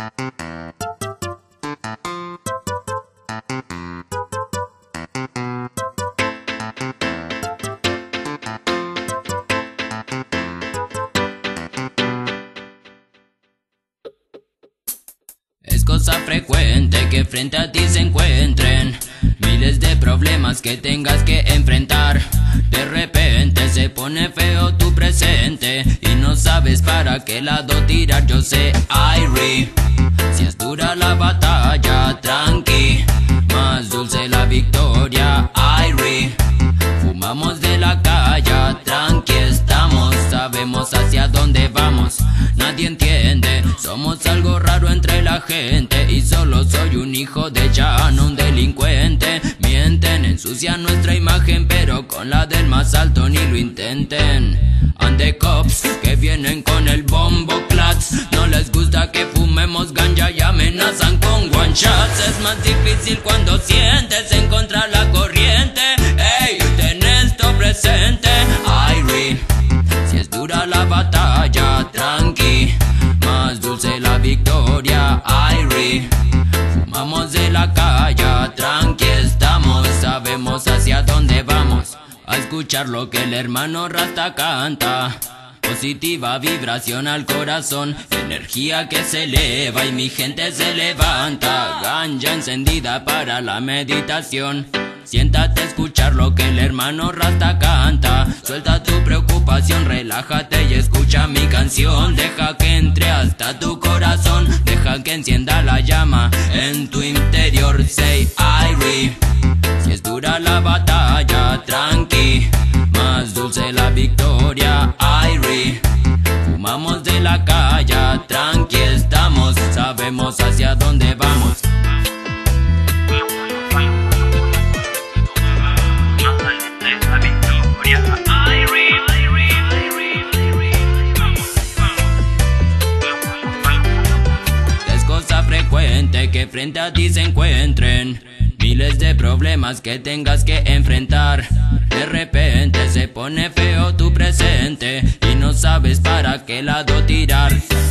Es cosa frecuente que frente a ti se encuentren miles de problemas que tengas que enfrentar. De repente se pone feo tu presente y no sabes para qué lado tirar. Yo sé, Irie, si es dura la batalla, tranqui, más dulce la victoria. Irie, fumamos de la calle, tranqui estamos, sabemos hacia dónde vamos. Nadie entiende, somos algo raro entre la gente y solo soy un hijo de ya, no un delincuente. Mienten, ensucian nuestra imagen, pero con la del más alto ni lo intenten. And the cops que vienen con el bombo clats, no les gusta que fumemos ganja y amenazan con one shots. Es más difícil cuando sientes en contra la corriente. Ey, ten esto presente, Irie, si es dura la batalla, tranqui, más dulce la victoria. Irie, fumamos de la calle, tranqui estamos, sabemos hacia dónde vamos. A escuchar lo que el hermano Rasta canta, positiva vibración al corazón, energía que se eleva y mi gente se levanta. Ganja encendida para la meditación. Siéntate a escuchar lo que el hermano Rasta canta. Suelta tu preocupación, relájate y escucha mi canción. Deja que entre hasta tu corazón, deja que encienda la llama en tu interior. Say Irie, si es dura la batalla, tranqui, más dulce la victoria. Irie, fumamos de la calle, tranqui estamos, sabemos hacia dónde vamos. Frecuente que frente a ti se encuentren miles de problemas que tengas que enfrentar. De repente se pone feo tu presente y no sabes para qué lado tirar.